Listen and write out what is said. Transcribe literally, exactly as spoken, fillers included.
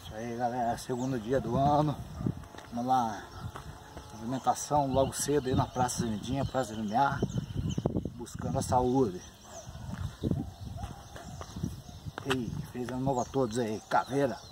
Isso aí, galera, segundo dia do ano. Vamos lá, movimentação logo cedo aí na Praça Zendinha, Praça Lumiar, buscando a saúde. E feliz ano novo a todos aí, caveira.